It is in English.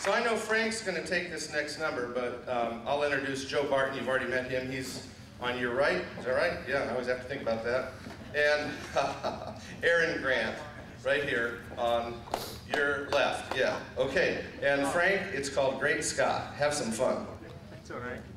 So I know Frank's going to take this next number, but I'll introduce Joe Barton. You've already met him. He's on your right. Is that right? Yeah, I always have to think about that. And Erin Grant, right here on your left. Yeah, okay. And Frank, it's called Great Scott. Have some fun. That's all right.